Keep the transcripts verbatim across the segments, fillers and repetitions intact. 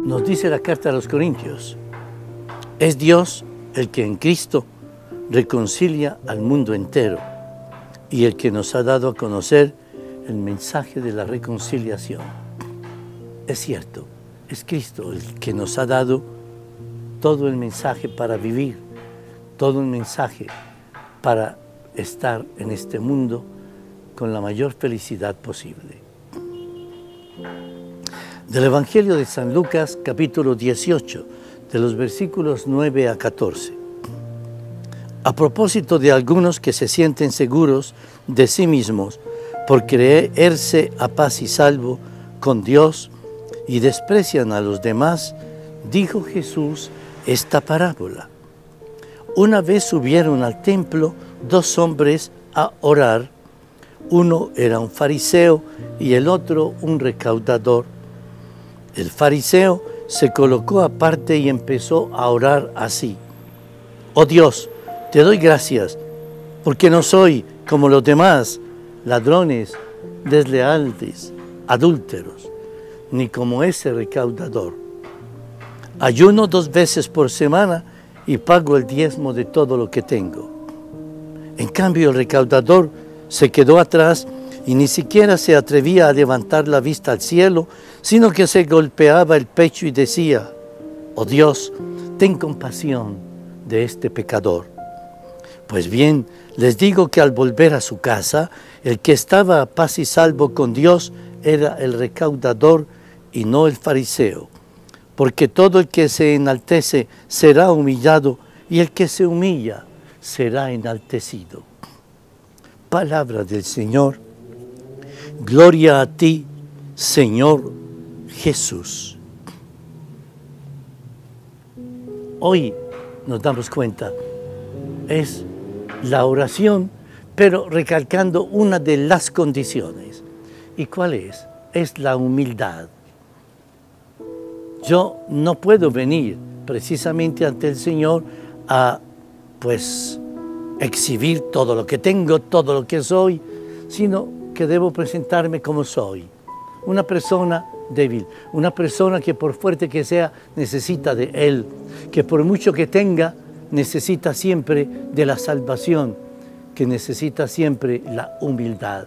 nos dice la carta a los Corintios, es Dios el que en Cristo reconcilia al mundo entero y el que nos ha dado a conocer el mensaje de la reconciliación. Es cierto, es Cristo el que nos ha dado todo el mensaje para vivir, todo el mensaje para estar en este mundo con la mayor felicidad posible. Del Evangelio de San Lucas, capítulo dieciocho, de los versículos nueve a catorce. A propósito de algunos que se sienten seguros de sí mismos por creerse a paz y salvo con Dios y desprecian a los demás, dijo Jesús esta parábola. Una vez subieron al templo dos hombres a orar. Uno era un fariseo y el otro un recaudador. El fariseo se colocó aparte y empezó a orar así. Oh Dios, te doy gracias, porque no soy como los demás, ladrones, desleales, adúlteros, ni como ese recaudador. Ayuno dos veces por semana y pago el diezmo de todo lo que tengo. En cambio, el recaudador se quedó atrás y ni siquiera se atrevía a levantar la vista al cielo, sino que se golpeaba el pecho y decía, oh Dios, ten compasión de este pecador. Pues bien, les digo que al volver a su casa, el que estaba a paz y salvo con Dios era el recaudador y no el fariseo. Porque todo el que se enaltece será humillado y el que se humilla será enaltecido. Palabra del Señor. Gloria a ti, Señor Jesús. Hoy nos damos cuenta, es la oración, pero recalcando una de las condiciones. ¿Y cuál es? Es la humildad. Yo no puedo venir precisamente ante el Señor a, pues, exhibir todo lo que tengo, todo lo que soy, sino que debo presentarme como soy. Una persona débil, una persona que por fuerte que sea necesita de Él, que por mucho que tenga necesita siempre de la salvación, que necesita siempre la humildad.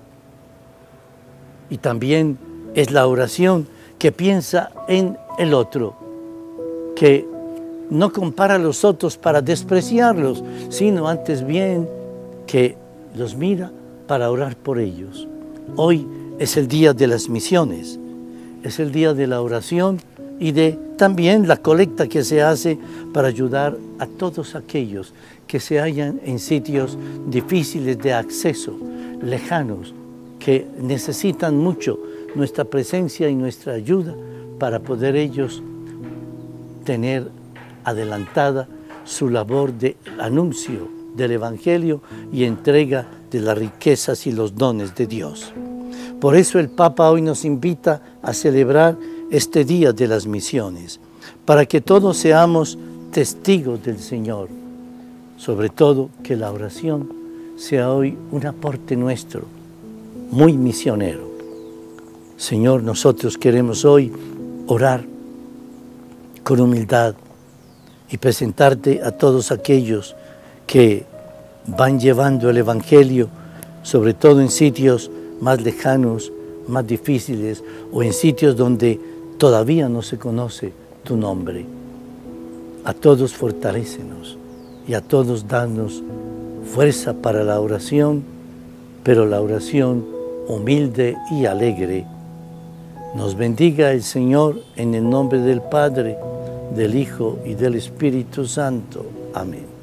Y también es la oración que piensa en el otro, que no compara a los otros para despreciarlos, sino antes bien que los mira para orar por ellos. Hoy es el día de las misiones, es el día de la oración y de también la colecta que se hace para ayudar a todos aquellos que se hallan en sitios difíciles de acceso, lejanos, que necesitan mucho nuestra presencia y nuestra ayuda para poder ellos tener adelantada su labor de anuncio del Evangelio y entrega de las riquezas y los dones de Dios. Por eso el Papa hoy nos invita a celebrar este Día de las Misiones, para que todos seamos testigos del Señor, sobre todo que la oración sea hoy un aporte nuestro, muy misionero. Señor, nosotros queremos hoy orar con humildad y presentarte a todos aquellos que van llevando el Evangelio, sobre todo en sitios más lejanos, más difíciles, o en sitios donde todavía no se conoce tu nombre. A todos fortalécenos y a todos danos fuerza para la oración, pero la oración humilde y alegre. Nos bendiga el Señor en el nombre del Padre, del Hijo y del Espíritu Santo. Amén.